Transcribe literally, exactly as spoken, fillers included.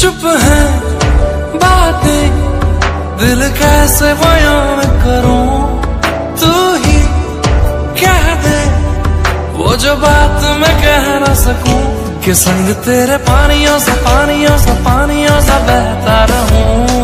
चुप है बातें, दिल कैसे बयान करूं, तू ही कह दे वो जो बात मैं कह ना सकूं, कि संग तेरे पानियों सा पानियों सा पानियों सा बहता रहूं।